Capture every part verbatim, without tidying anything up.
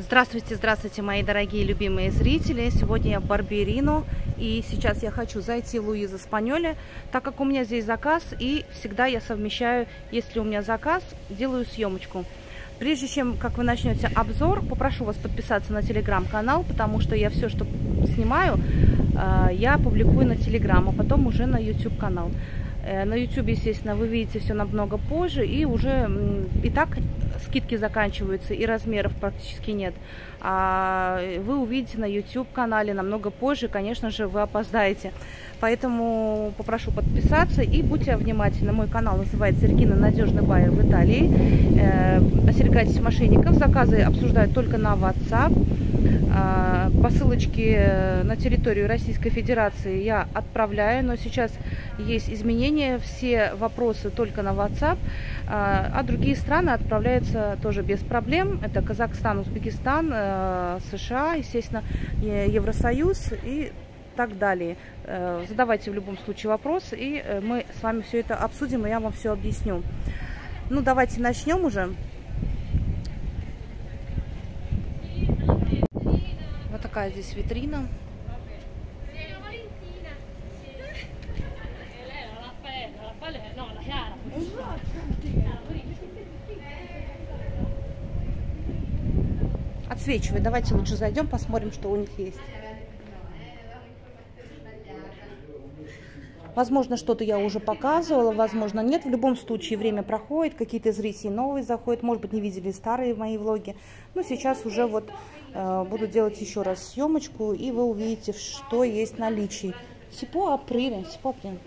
Здравствуйте, здравствуйте, мои дорогие любимые зрители. Сегодня я в Барберино, и сейчас я хочу зайти в Луиза Спаньоли, так как у меня здесь заказ, и всегда я совмещаю, если у меня заказ, делаю съемочку. Прежде чем, как вы начнете обзор, попрошу вас подписаться на телеграм-канал, потому что я все, что снимаю, я публикую на телеграм, а потом уже на ютуб канал. На YouTube, естественно, вы видите все намного позже, и уже и так скидки заканчиваются, и размеров практически нет. А вы увидите на YouTube канале намного позже, конечно же, вы опоздаете. Поэтому попрошу подписаться и будьте внимательны. Мой канал называется Регина Надежный Байер в Италии. Остерегайтесь мошенников. Заказы обсуждают только на WhatsApp. Посылочки на территорию Российской Федерации я отправляю, но сейчас есть изменения, все вопросы только на WhatsApp, а другие страны отправляются тоже без проблем. Это Казахстан, Узбекистан, США, естественно, Евросоюз и так далее. Задавайте в любом случае вопрос, и мы с вами все это обсудим, и я вам все объясню. Ну, давайте начнем уже. Вот такая здесь витрина. Отсвечивает. Давайте лучше зайдем, посмотрим, что у них есть. Возможно, что-то я уже показывала, возможно, нет. В любом случае, время проходит, какие-то зрители новые заходят. Может быть, не видели старые мои влоги. Но сейчас уже вот э, буду делать еще раз съемочку, и вы увидите, что есть в наличии. Сипо апрель, сипо апрель.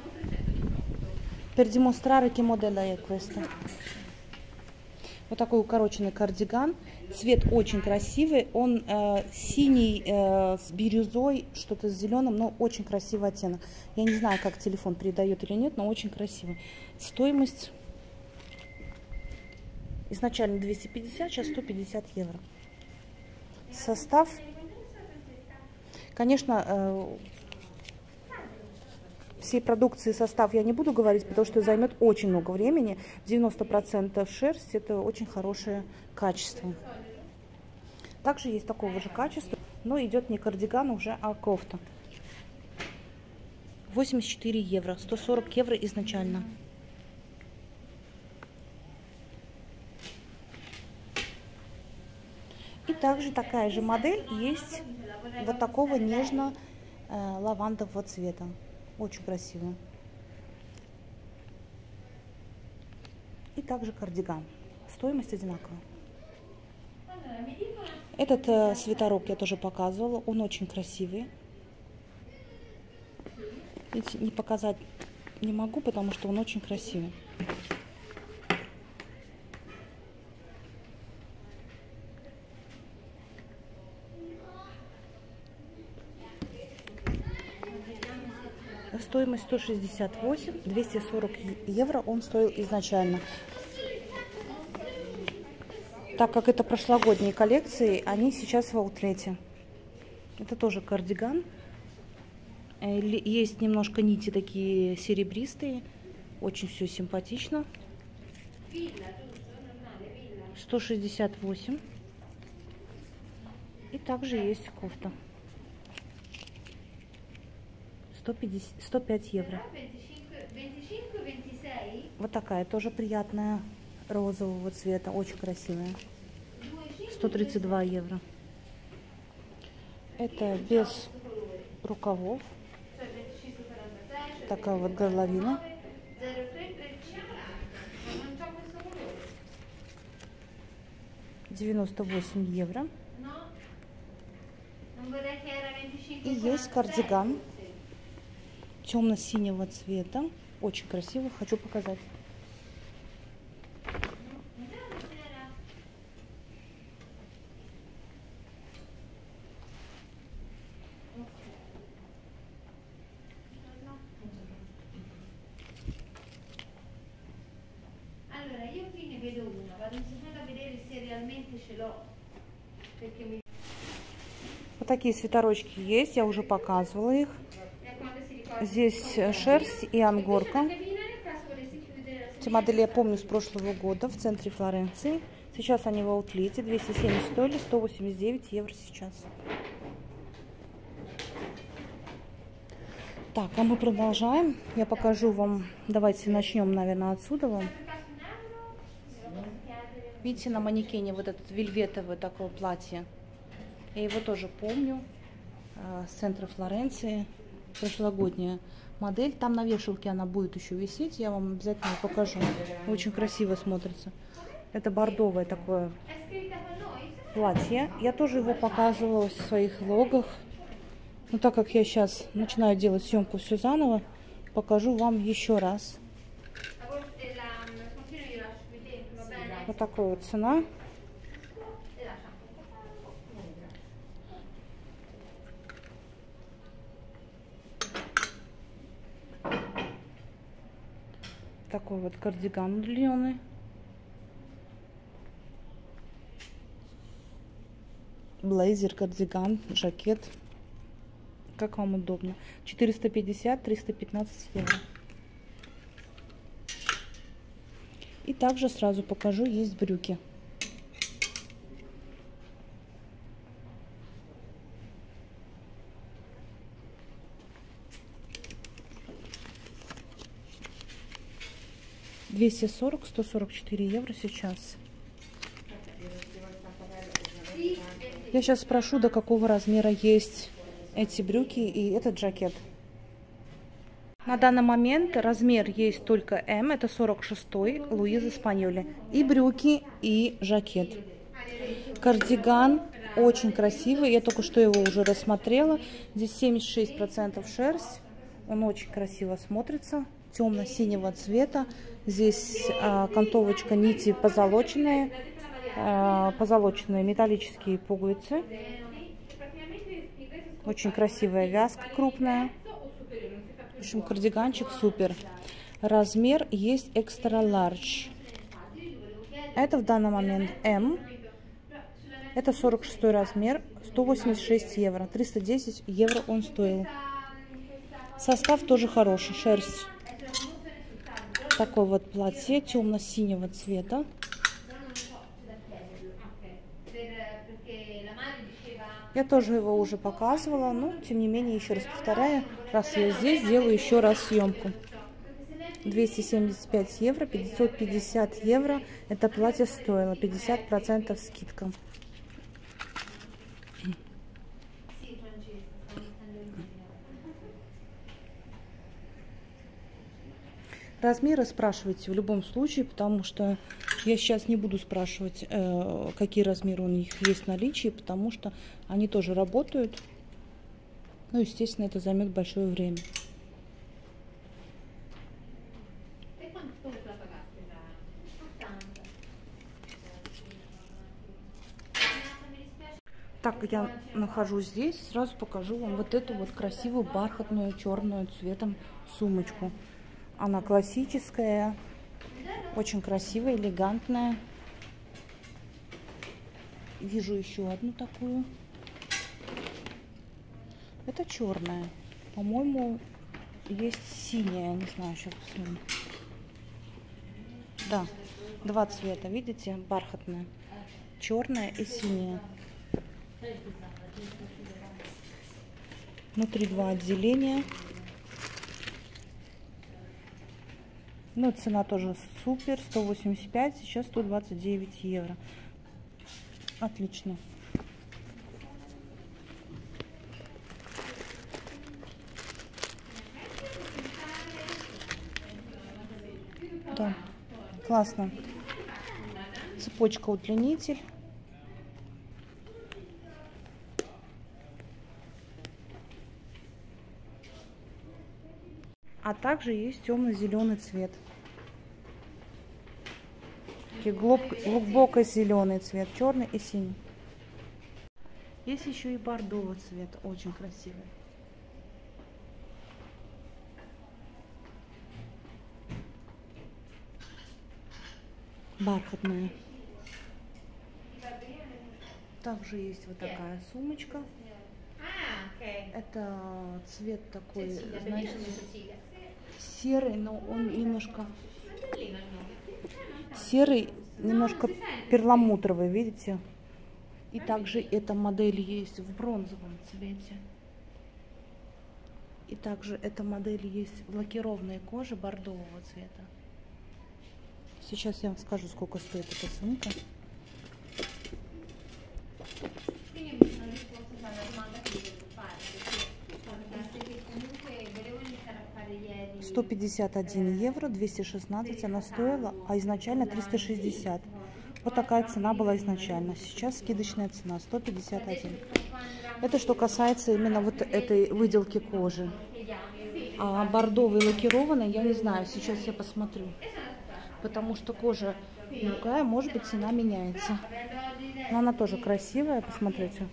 Per dimostrare che modello è questo. Вот такой укороченный кардиган. Цвет очень красивый. Он э, синий э, с бирюзой, что-то с зеленым, но очень красивый оттенок. Я не знаю, как телефон передает или нет, но очень красивый. Стоимость изначально двести пятьдесят, сейчас сто пятьдесят евро. Состав, конечно, э, всей продукции состав я не буду говорить, потому что займет очень много времени. девяносто процентов шерсть, это очень хорошее качество. Также есть такого же качества, но идет не кардиган уже, а кофта. восемьдесят четыре евро, сто сорок евро изначально. И также такая же модель есть вот такого нежно-лавандового цвета. Очень красиво. И также кардиган. Стоимость одинаковая. Этот э, свитерок я тоже показывала. Он очень красивый. Видите, не показать не могу, потому что он очень красивый. Стоимость сто шестьдесят восемь, двести сорок евро он стоил изначально. Так как это прошлогодние коллекции, они сейчас в аутлете. Это тоже кардиган. Есть немножко нити такие серебристые. Очень все симпатично. сто шестьдесят восемь. И также есть кофта. сто пятьдесят, сто пять евро. Вот такая тоже приятная, розового цвета, очень красивая. сто тридцать два евро. Это без рукавов. Такая вот горловина. девяносто восемь евро. И есть кардиган темно-синего цвета. Очень красиво. Хочу показать. Вот такие свитерочки есть. Я уже показывала их. Здесь шерсть и ангорка. Эти модели я помню с прошлого года в центре Флоренции. Сейчас они в аутлете. двести семьдесят стоили, сто восемьдесят девять евро сейчас. Так, а мы продолжаем. Я покажу вам. Давайте начнем, наверное, отсюда вам. Видите, на манекене вот этот вельветовое такое платье. Я его тоже помню. С центра Флоренции. Прошлогодняя модель. Там на вешалке она будет еще висеть. Я вам обязательно покажу. Очень красиво смотрится. Это бордовое такое платье. Я тоже его показывала в своих влогах. Но так как я сейчас начинаю делать съемку все заново, покажу вам еще раз. Вот такая вот цена. Такой вот кардиган удлиненный. Блейзер, кардиган, жакет. Как вам удобно. четыреста пятьдесят — триста пятнадцать евро. И также сразу покажу, есть брюки. двести сорок — сто сорок четыре евро сейчас. Я сейчас спрошу, до какого размера есть эти брюки и этот жакет. На данный момент размер есть только эм, это сорок шестой, Луиза Спаньоли. И брюки, и жакет. Кардиган очень красивый, я только что его уже рассмотрела. Здесь семьдесят шесть процентов шерсть, он очень красиво смотрится, темно-синего цвета. Здесь а, окантовочка нити позолоченные, а, позолоченные металлические пуговицы. Очень красивая вязка крупная. В общем, кардиганчик супер. Размер есть экстра ларж. Это в данный момент эм. Это сорок шестой размер. сто восемьдесят шесть евро. триста десять евро он стоил. Состав тоже хороший. Шерсть. Такое вот платье темно-синего цвета. Я тоже его уже показывала, но тем не менее, еще раз повторяю, раз я здесь, делаю еще раз съемку. двести семьдесят пять евро, пятьсот пятьдесят евро это платье стоило, пятьдесят процентов скидка. Размеры спрашивайте в любом случае, потому что я сейчас не буду спрашивать, э, какие размеры у них есть в наличии, потому что они тоже работают. Ну, естественно, это займет большое время. Так, я нахожусь здесь, сразу покажу вам вот эту вот красивую бархатную черную цветом сумочку. Она классическая, очень красивая, элегантная. Вижу еще одну такую. Это черная. По-моему, есть синяя. Не знаю, сейчас посмотрим. Да, два цвета, видите? Бархатная. Черная и синяя. Внутри два отделения. Ну, цена тоже супер, сто восемьдесят пять, сейчас сто двадцать девять евро. Отлично. Да, классно. Цепочка удлинитель. А также есть темно-зеленый цвет. Глубоко зеленый цвет, черный и синий. Есть еще и бордовый цвет, очень красивый. Бархатная. Также есть вот такая сумочка. Это цвет такой, знаете, серый, но он немножко серый немножко перламутровый, видите? И также эта модель есть в бронзовом цвете. И также эта модель есть в лакированной коже бордового цвета. Сейчас я вам скажу, сколько стоит эта сумка. сто пятьдесят один евро, двести шестнадцать она стоила, а изначально триста шестьдесят. Вот такая цена была изначально. Сейчас скидочная цена сто пятьдесят один. Это что касается именно вот этой выделки кожи. А бордовый лакированный, я не знаю, сейчас я посмотрю. Потому что кожа другая, может быть, цена меняется. Но она тоже красивая, посмотрите.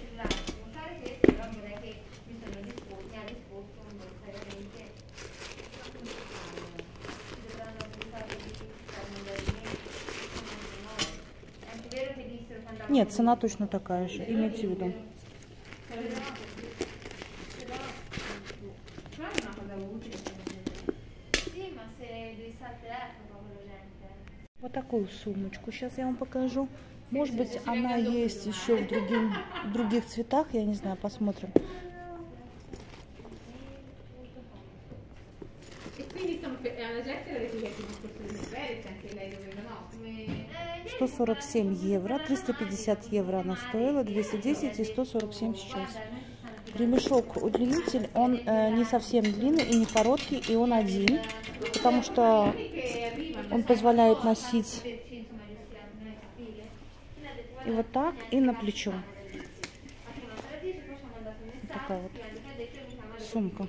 Нет, цена точно такая же, имейте в виду. Вот такую сумочку сейчас я вам покажу. Может быть, она есть еще в, другим, в других цветах, я не знаю, посмотрим. сто сорок семь евро, триста пятьдесят евро она стоила, двести десять и сто сорок семь сейчас. Ремешок удлинитель, он э, не совсем длинный и не короткий, и он один, потому что он позволяет носить и вот так, и на плечо. Вот такая вот сумка.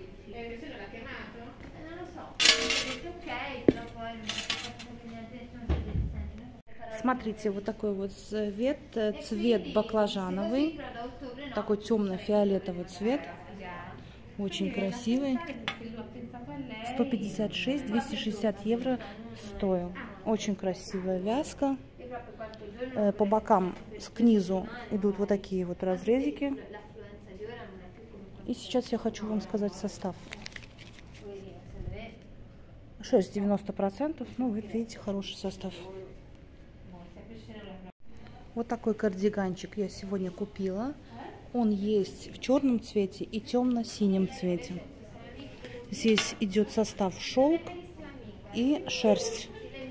Смотрите, вот такой вот цвет, цвет баклажановый, такой темно-фиолетовый цвет, очень красивый, сто пятьдесят шесть, двести шестьдесят евро стоил, очень красивая вязка, по бокам к низу идут вот такие вот разрезики, и сейчас я хочу вам сказать состав. Шерсть девяносто процентов, ну вы видите, хороший состав. Вот такой кардиганчик я сегодня купила. Он есть в черном цвете и темно-синем цвете. Здесь идет состав шелк и шерсть.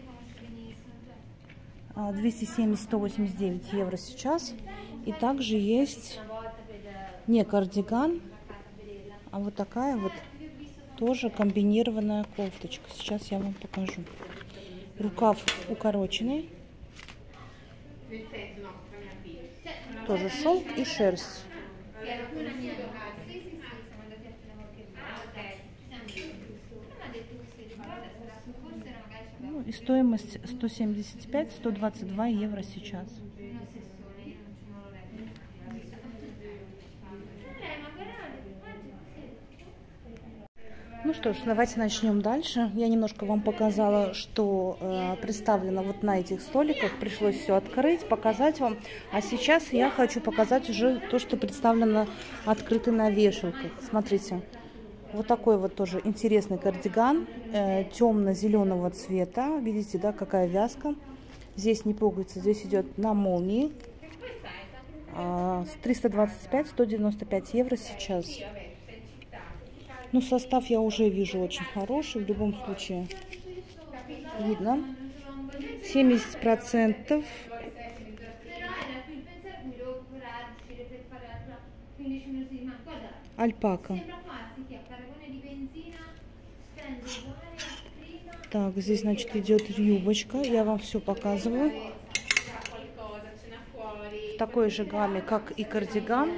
двести семьдесят — сто восемьдесят девять евро сейчас. И также есть не кардиган, а вот такая вот тоже комбинированная кофточка. Сейчас я вам покажу. Рукав укороченный. Тоже шелк и шерсть. Ну, и стоимость сто семьдесят пять — сто двадцать два евро сейчас. Ну что ж, давайте начнем дальше. Я немножко вам показала, что э, представлено вот на этих столиках. Пришлось все открыть, показать вам. А сейчас я хочу показать уже то, что представлено открыто на вешалках. Смотрите, вот такой вот тоже интересный кардиган э, темно-зеленого цвета. Видите, да, какая вязка. Здесь не пуговица, здесь идет на молнии. Э, триста двадцать пять — сто девяносто пять евро сейчас. Ну, состав я уже вижу очень хороший, в любом случае видно. семьдесят процентов альпака. Так, здесь, значит, идет юбочка. Я вам все показываю. В такой же гамме, как и кардиган.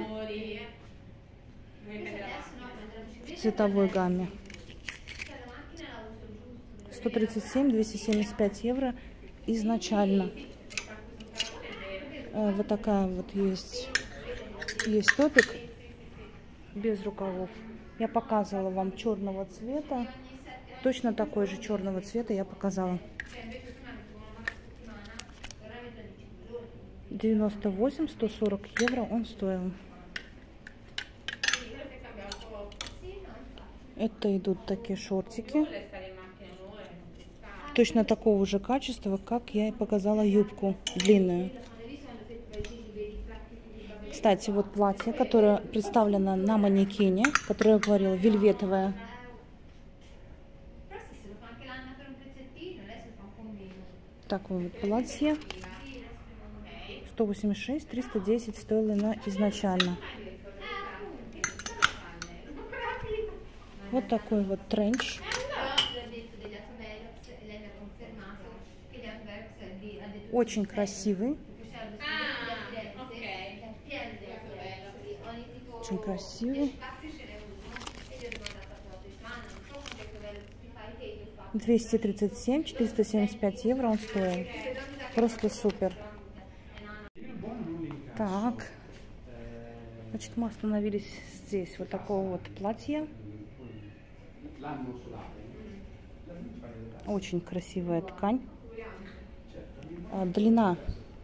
В цветовой гамме. сто тридцать семь — двести семьдесят пять евро изначально. Вот такая вот есть, есть топик без рукавов. Я показывала вам черного цвета. Точно такой же черного цвета я показала. девяносто восемь — сто сорок евро он стоил. Это идут такие шортики. точно такого же качества, как я и показала юбку длинную. Кстати, вот платье, которое представлено на манекене, которое я говорила, вельветовое. Такое вот платье. сто восемьдесят шесть, триста десять стоило на изначально. Вот такой вот тренч. Очень красивый. Очень красивый. двести тридцать семь, четыреста семьдесят пять евро он стоил. Просто супер. Так. Значит, мы остановились здесь. Вот такого вот платья. Очень красивая ткань. А, длина.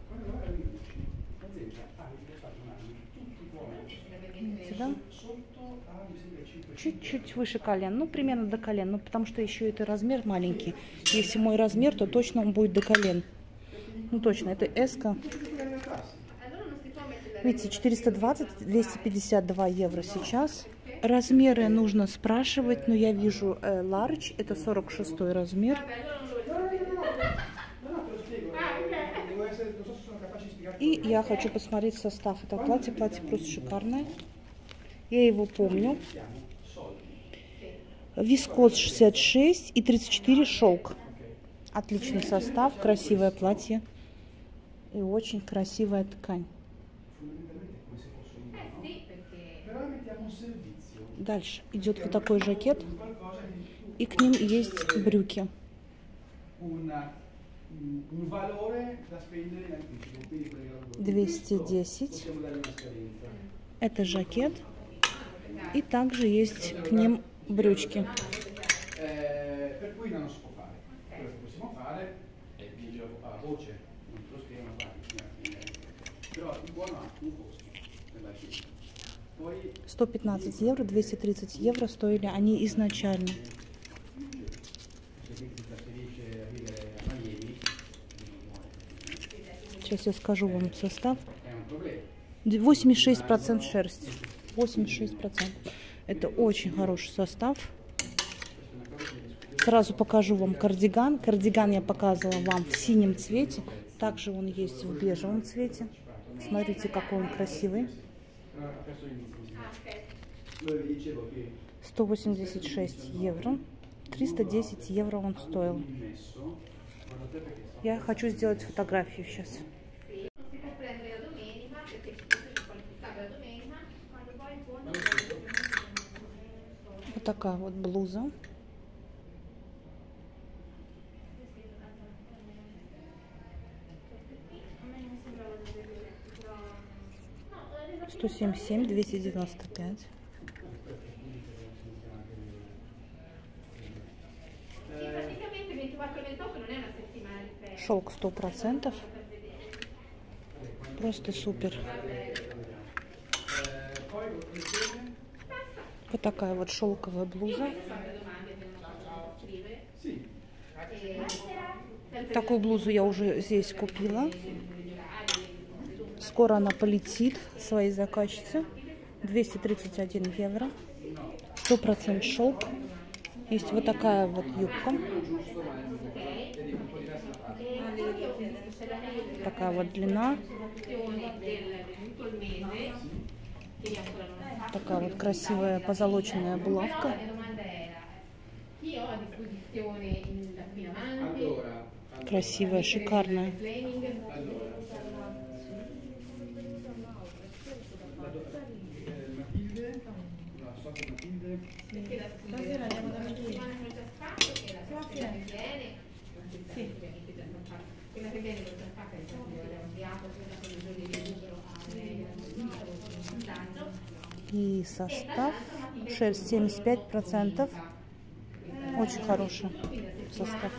Сюда. Чуть-чуть выше колен. Ну, примерно до колен. Ну, потому что еще это размер маленький. Если мой размер, то точно он будет до колен. Ну, точно. Это эска. Видите, четыреста двадцать, двести пятьдесят два евро сейчас. Размеры нужно спрашивать, но я вижу э, large, это сорок шестой размер. И я хочу посмотреть состав этого платья. Платье просто шикарное. Я его помню. Вискоз шестьдесят шесть и тридцать четыре шелк. Отличный состав, красивое платье и очень красивая ткань. Дальше идет вот такой жакет, и к ним есть брюки. двести десять. Это жакет, и также есть к ним брючки. сто пятнадцать евро, двести тридцать евро стоили они изначально. Сейчас я скажу вам состав. восемьдесят шесть процентов шерсть. восемьдесят шесть процентов. Это очень хороший состав. Сразу покажу вам кардиган. Кардиган я показывала вам в синем цвете. Также он есть в бежевом цвете. Смотрите, какой он красивый. сто восемьдесят шесть евро. триста десять евро он стоил. Я хочу сделать фотографию сейчас. Вот такая вот блуза. сто семьдесят семь, двести девяносто пять. Шелк сто процентов. Просто супер. Вот такая вот шелковая блуза. Такую блузу я уже здесь купила. Скоро она полетит своей заказчице. двести тридцать один евро. сто процентов шелк. Есть вот такая вот юбка. Такая вот длина. Такая вот красивая позолоченная булавка. Красивая, шикарная. И состав шерсть семьдесят пять процентов. Очень хороший состав.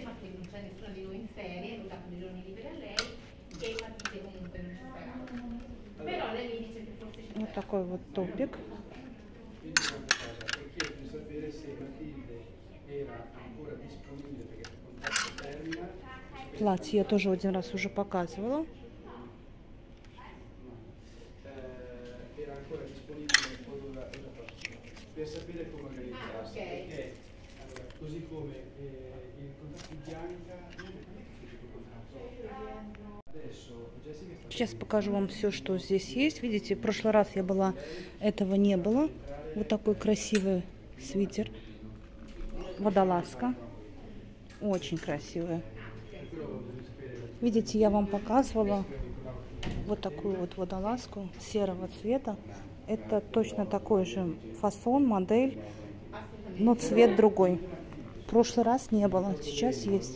Вот такой вот топик. Платье я тоже один раз уже показывала. Сейчас покажу вам все, что здесь есть. Видите, в прошлый раз я была, этого не было. Вот такой красивый свитер. Водолазка. Очень красивая. Видите, я вам показывала вот такую вот водолазку серого цвета. Это точно такой же фасон, модель, но цвет другой. В прошлый раз не было, сейчас есть.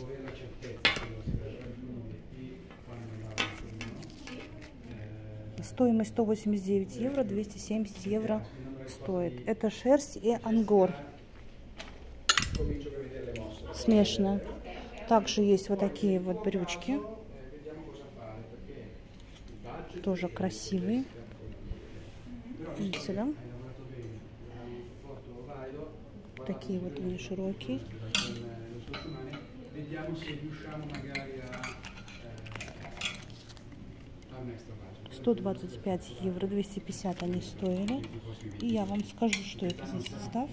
Стоимость сто восемьдесят девять евро, двести семьдесят евро стоит. Это шерсть и ангор. Смешанная. Также есть вот такие вот брючки. Тоже красивые. Видите, да? Такие вот они широкие. сто двадцать пять евро, двести пятьдесят они стоили. И я вам скажу, что это за состав.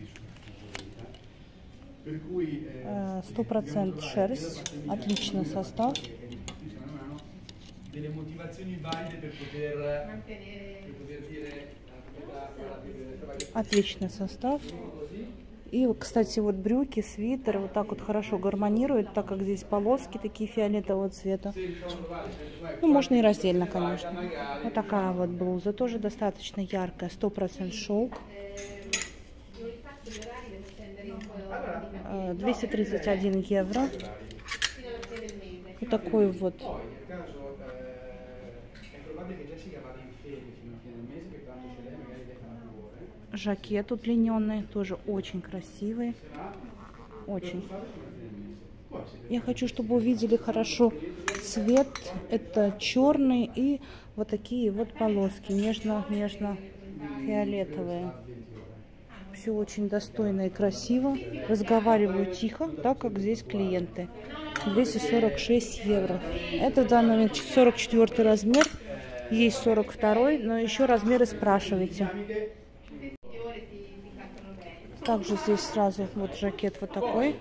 Сто процентов шерсть, отличный состав. Отличный состав. И, кстати, вот брюки, свитер вот так вот хорошо гармонируют, так как здесь полоски такие фиолетового цвета. Ну, можно и раздельно, конечно. Вот такая вот блуза, тоже достаточно яркая, сто процентов шелк. двести тридцать один евро. Вот такой вот жакет удлиненный, тоже очень красивый. Очень. Я хочу, чтобы вы увидели хорошо цвет. Это черный и вот такие вот полоски, нежно-нежно-фиолетовые. Все очень достойно и красиво. Разговариваю тихо, так как здесь клиенты. двести сорок шесть евро. Это в данный момент сорок четвёртый размер. Есть сорок второй, но еще размеры спрашивайте. Также здесь сразу вот жакет вот такой.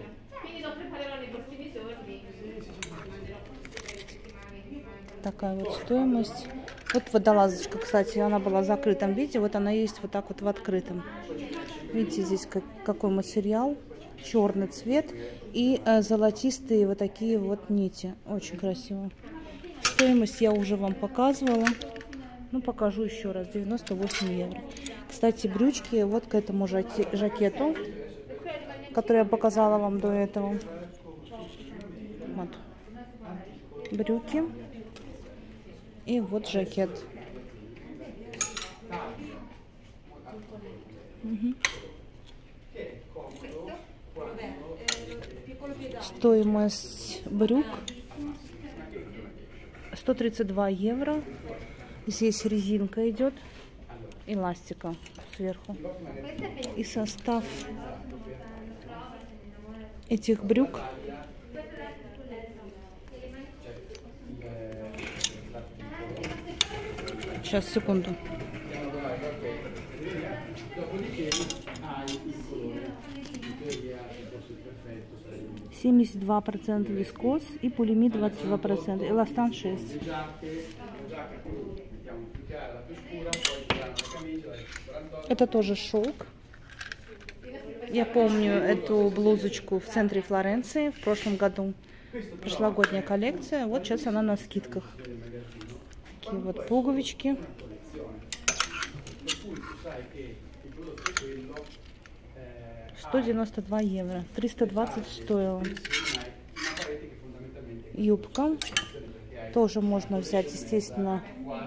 Такая вот стоимость. Вот водолазочка, кстати, она была в закрытом виде. Вот она есть вот так вот в открытом. Видите, здесь как, какой материал. Черный цвет и э, золотистые вот такие вот нити. Очень красиво. Стоимость я уже вам показывала. Ну, покажу еще раз. девяносто восемь евро. Кстати, брючки вот к этому жакету, который я показала вам до этого. Вот. Брюки. И вот жакет. Угу. Стоимость брюк сто тридцать два евро. Здесь резинка идет, эластика сверху. И состав этих брюк сейчас, секунду. семьдесят два процента вискоз и полиамид двадцать два процента, эластан шесть. Это тоже шелк. Я помню эту блузочку в центре Флоренции в прошлом году. Прошлогодняя коллекция. Вот сейчас она на скидках. Такие вот пуговички. сто девяносто два евро. триста двадцать стоило. Юбка. Тоже можно взять, естественно.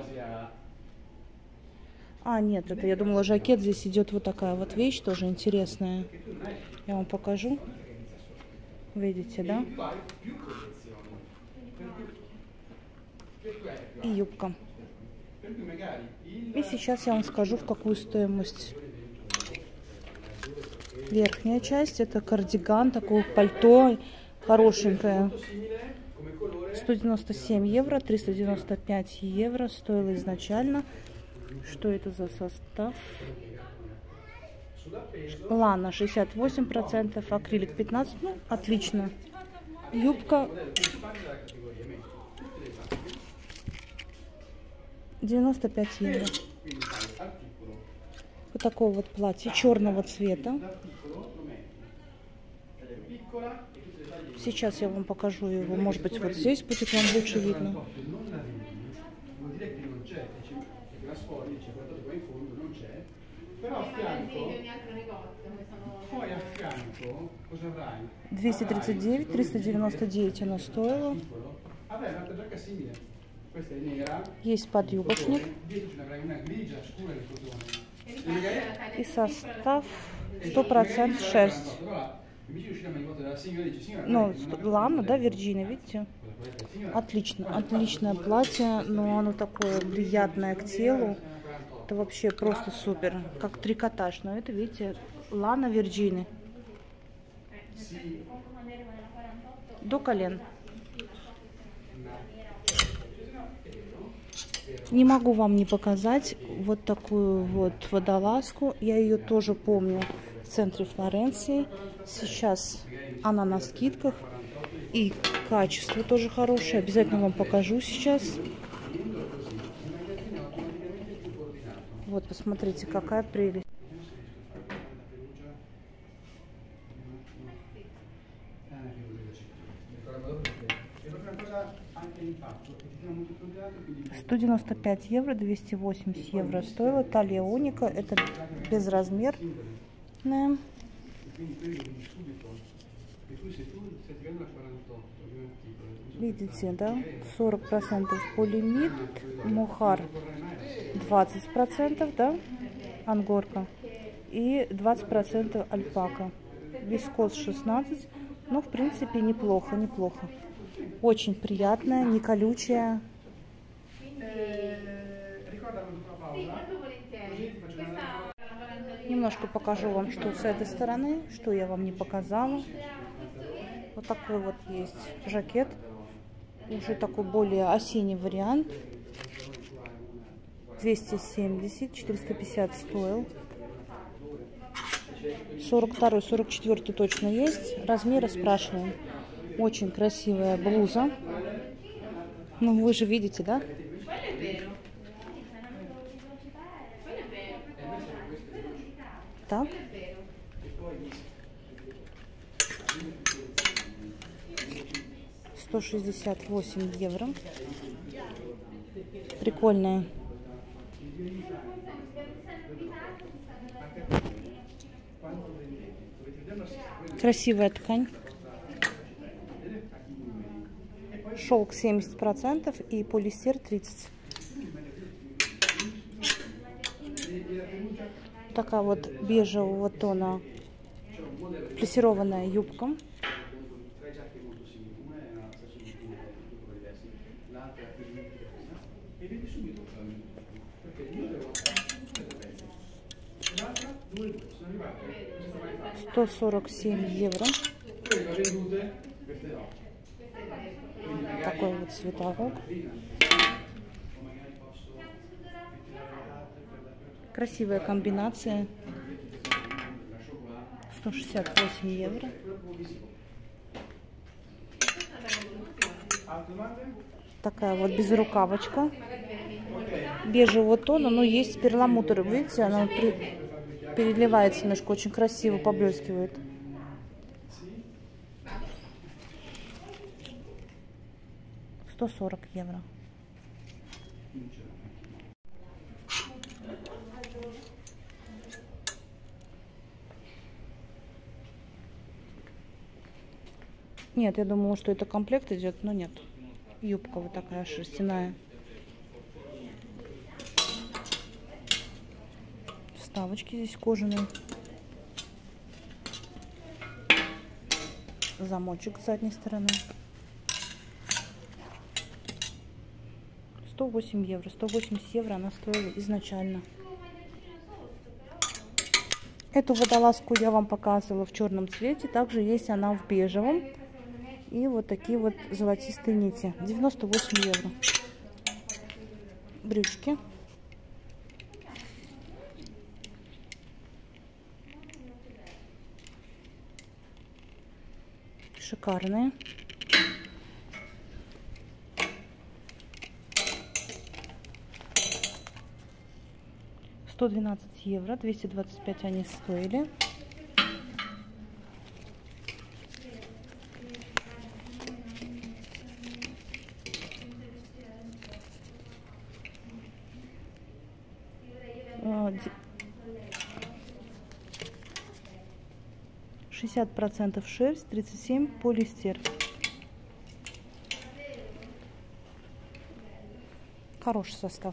А, нет, это я думала жакет. Здесь идет вот такая вот вещь, тоже интересная. Я вам покажу. Видите, да? И юбка. И сейчас я вам скажу, в какую стоимость. Верхняя часть — это кардиган, такое пальто хорошенькое. сто девяносто семь евро, триста девяносто пять евро стоило изначально. Что это за состав? Лана шестьдесят восемь процентов, акрилик пятнадцать процентов. Ну, отлично. Юбка девяносто пять евро. Вот такого вот платья черного цвета. Сейчас я вам покажу его. Может быть, вот здесь будет вам лучше видно. двести тридцать девять, триста девяносто девять она стоила. Есть подюбочник. И состав сто процентов шерсть. Ну, лана, да, Вирджиния, видите? Отлично, отличное платье, но оно такое приятное к телу. Это вообще просто супер, как трикотаж. Но это, видите, лана Вирджиния. До колен. Не могу вам не показать вот такую вот водолазку. Я ее тоже помню в центре Флоренции. Сейчас она на скидках. И качество тоже хорошее. Обязательно вам покажу сейчас. Вот, посмотрите, какая прелесть. сто девяносто пять евро, двести восемьдесят евро стоила. Талия уника, это безразмерная. Видите, да? сорок процентов полимит, мухар двадцать процентов, да? Ангорка. И двадцать процентов альпака. Вискоз шестнадцать процентов. Ну, в принципе, неплохо, неплохо. Очень приятная, не колючая. Немножко покажу вам, что с этой стороны, что я вам не показала. Вот такой вот есть жакет. Уже такой более осенний вариант. двести семьдесят, четыреста пятьдесят стоил. сорок второй, сорок четвёртый точно есть. Размеры спрашиваем. Очень красивая блуза. Ну, вы же видите, да? Так. сто шестьдесят восемь евро. Прикольная. Красивая ткань. Шелк семьдесят процентов и полиэстер тридцать процентов. Такая вот бежевого тона плессированная юбка. сто сорок семь евро. Такой вот цветовок. Красивая комбинация. сто шестьдесят восемь евро. Такая вот безрукавочка. Бежевого тона, но есть перламутр. Видите, она при... переливается немножко, очень красиво поблескивает. сто сорок евро. Нет, я думала, что это комплект идет, но нет. Юбка вот такая шерстяная. Вставочки здесь кожаные. Замочек с задней стороны. сто восемь евро. сто восемьдесят евро она стоила изначально. Эту водолазку я вам показывала в черном цвете. Также есть она в бежевом. И вот такие вот золотистые нити. девяносто восемь евро. Брючки. Шикарные. сто двенадцать евро. двести двадцать пять они стоили. шестьдесят процентов шерсть, тридцать семь процентов полиэстер. Хороший состав.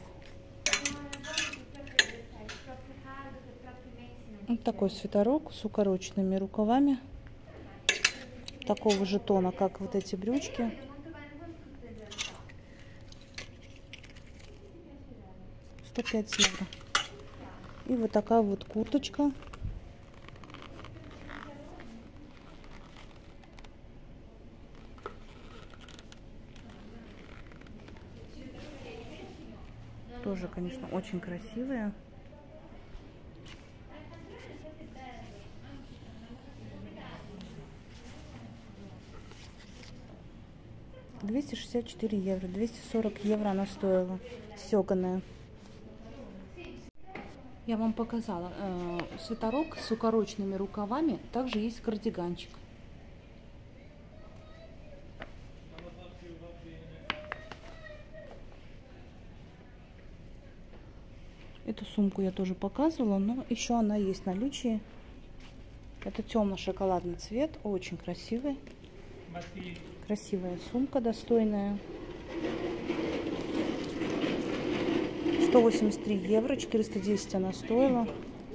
Вот такой свитерок с укороченными рукавами. Такого же тона, как вот эти брючки. сто пять евро. И вот такая вот курточка. Тоже, конечно, очень красивая. двести шестьдесят четыре евро. двести сорок евро она стоила. Стеганая. Я вам показала э, свитерок с укороченными рукавами. Также есть кардиганчик. Эту сумку я тоже показывала, но еще она есть в наличии. Это темно-шоколадный цвет, очень красивый. Красивая сумка, достойная. сто восемьдесят три евро, четыреста десять она стоила.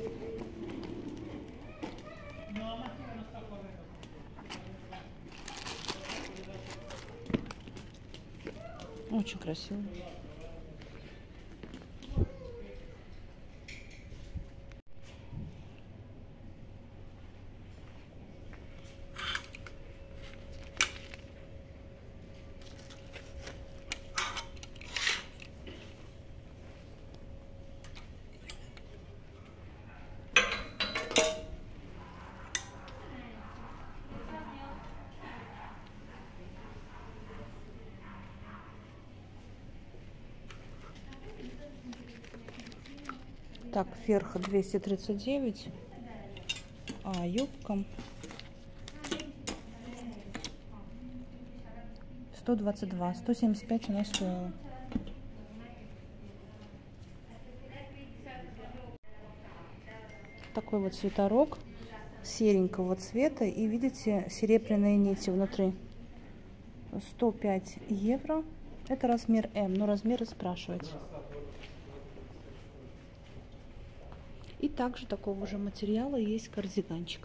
Очень красивый. Так, вверх двести тридцать девять, а юбка сто двадцать два, сто семьдесят пять она стоила. Такой вот свитерок серенького цвета, и видите, серебряные нити внутри. сто пять евро. Это размер М, но размеры спрашивать. И также такого же материала есть кардиганчик.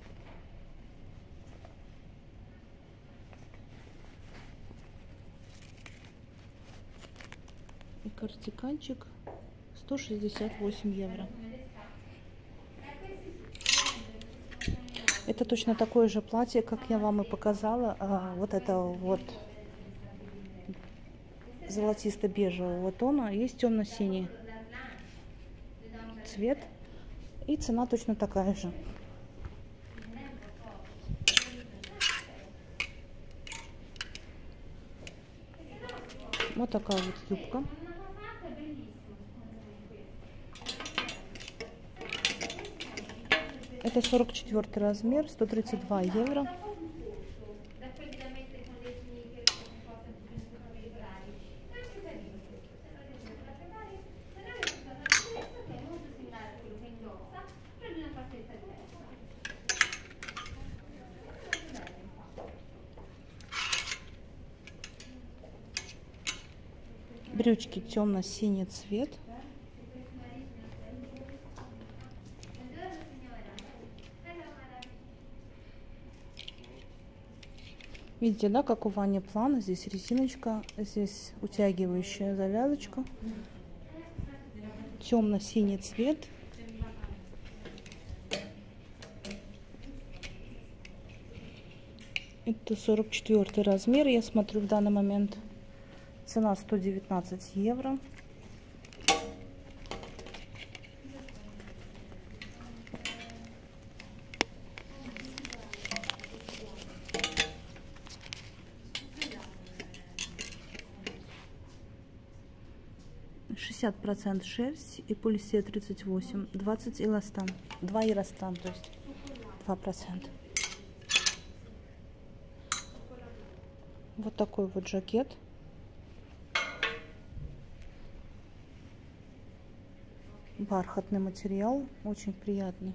И кардиганчик сто шестьдесят восемь евро. Это точно такое же платье, как я вам и показала. А, вот это вот золотисто-бежевого тона. Есть темно-синий цвет. И цена точно такая же. Вот такая вот юбка. Это сорок четвёртый размер, сто тридцать два евро. Брючки темно-синий цвет. Видите, да, как у Вани плана. Здесь резиночка, здесь утягивающая завязочка. Темно-синий цвет. Это сорок четвёртый размер, я смотрю в данный момент. Цена сто девятнадцать евро. шестьдесят процентов шерсть и полиэстер тридцать восемь, двадцать эластан, два эластан, то есть два процента. Вот такой вот жакет. Бархатный материал, очень приятный.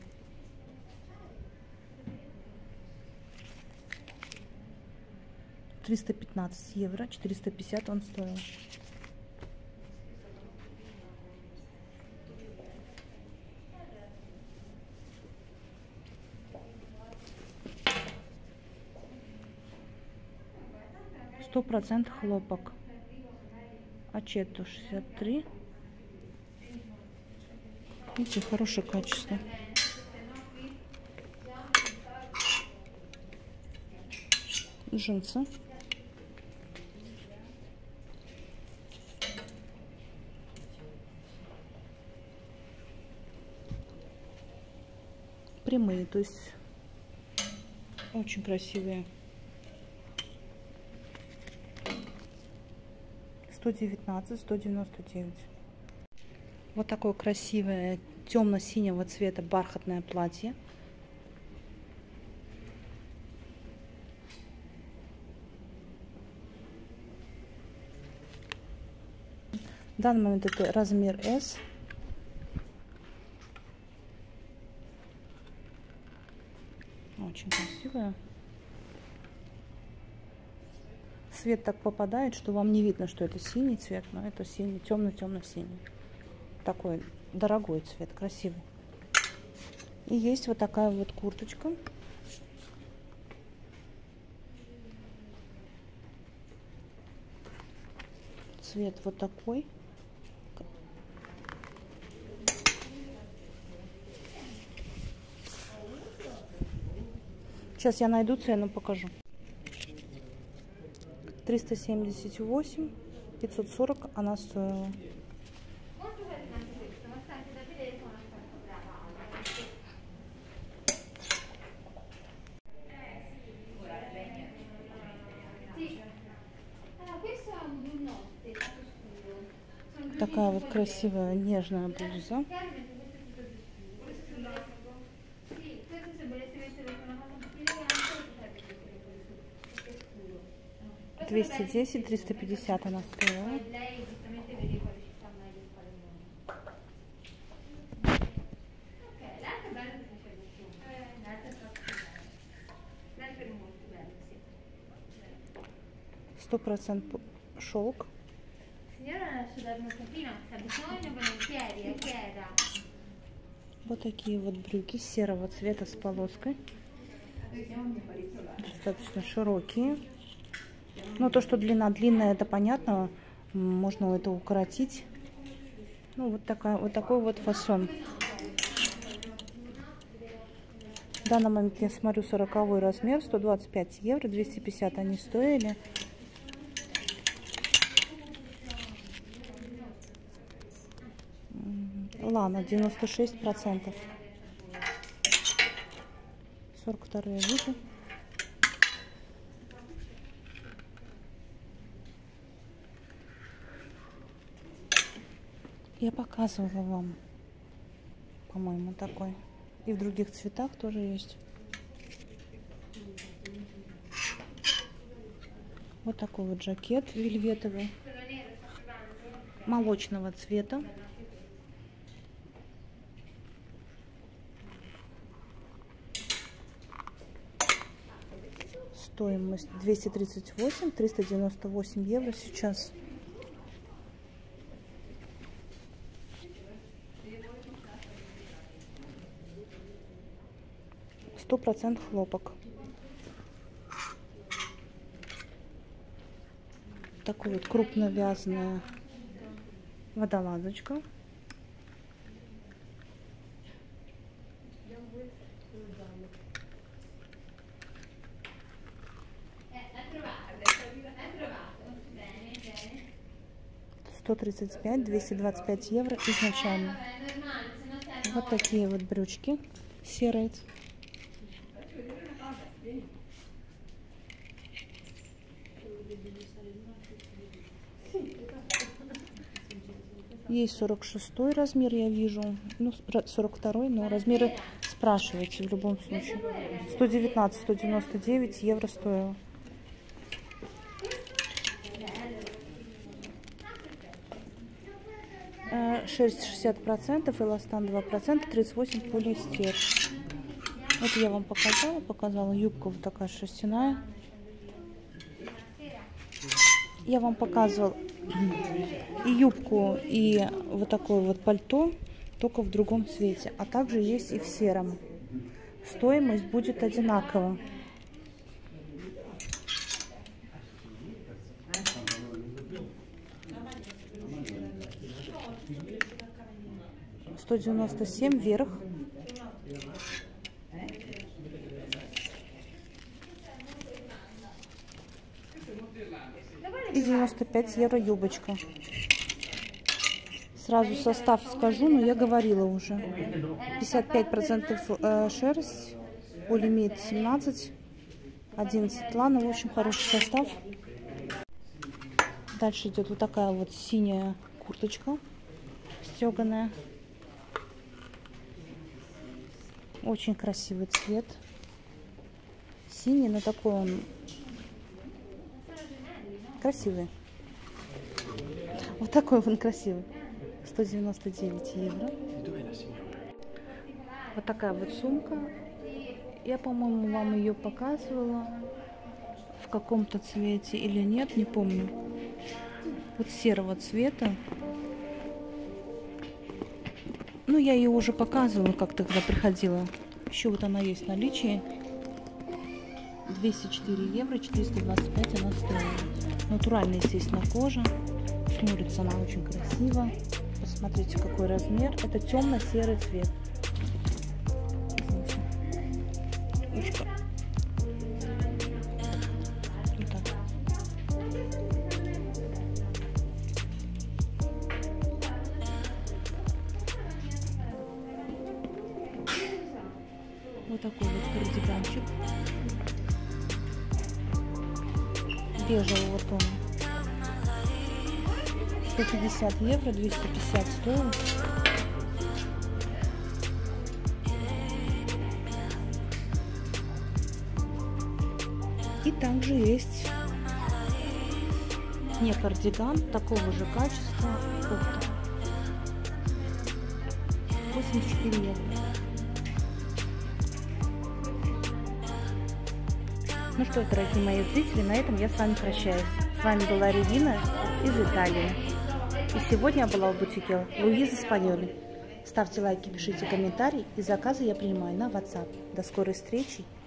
триста пятнадцать евро, четыреста пятьдесят он стоил. Сто процентов хлопок. Ачетто шестьдесят три. Видите, хорошее качество. Джинсы. Прямые, то есть очень красивые. сто девятнадцать, сто девяносто девять. Вот такое красивое темно-синего цвета бархатное платье. В данный момент это размер эс. Очень красивое. Свет так попадает, что вам не видно, что это синий цвет, но это синий, темно-темно-синий. Такой дорогой цвет, красивый. И есть вот такая вот курточка. Цвет вот такой. Сейчас я найду цену, покажу. триста семьдесят восемь, пятьсот сорок она стоила. Такая вот красивая нежная блуза. двести десять, триста пятьдесят она стоила. Сто процентов шелк. Вот такие вот брюки серого цвета с полоской. Достаточно широкие. Но то, что длина длинная, это понятно. Можно это укоротить. Ну, вот, такая, вот такой вот фасон. В данный момент я смотрю сороковой размер, сто двадцать пять евро, двести пятьдесят они стоили. Лана девяносто шесть процентов. сорок вторые виды. Я показывала вам, по-моему, такой. И в других цветах тоже есть. Вот такой вот жакет вельветовый. Молочного цвета. Стоимость двести тридцать восемь, триста девяносто восемь евро сейчас. Сто процентов хлопок. Такой вот крупно вязаная водолазочка. сто тридцать пять, двести двадцать пять евро изначально. Вот такие вот брючки серые. Есть сорок шестой размер, я вижу, ну сорок второй, но размеры спрашивайте в любом случае. сто девятнадцать, сто девяносто девять евро стоило. Шерсть шестьдесят процентов, эластан два процента, тридцать восемь полиэстер. Это я вам показала, показала. Юбка вот такая шерстяная. Я вам показывала и юбку, и вот такое вот пальто, только в другом цвете. А также есть и в сером. Стоимость будет одинакова. сто девяносто семь вверх. И девяносто пять евро юбочка. Сразу состав скажу, но я говорила уже. пятьдесят пять процентов шерсть, полиэмид семнадцать, одиннадцать лана. В общем, хороший состав. Дальше идет вот такая вот синяя курточка стеганая. Очень красивый цвет. Синий, но такой он красивый. Вот такой он красивый. сто девяносто девять евро. Вот такая вот сумка. Я, по-моему, вам ее показывала в каком-то цвете или нет, не помню. Вот серого цвета. Ну, я ее уже показывала, как тогда приходила. Еще вот она есть в наличии. двести четыре евро, четыреста двадцать пять она стоит. Натуральная, естественно, кожа. Смотрится она очень красиво. Посмотрите, какой размер. Это темно-серый цвет. Ушко. Вот так. Вот такой вот кардиганчик бежевого тона. сто пятьдесят евро, двести пятьдесят стоит. И также есть не кардиган, такого же качества. Кофта. восемьдесят четыре евро. Ну что, дорогие мои зрители, на этом я с вами прощаюсь. С вами была Регина из Италии. И сегодня я была в бутике Луиза Спаньоли. Ставьте лайки, пишите комментарии, и заказы я принимаю на WhatsApp. До скорой встречи!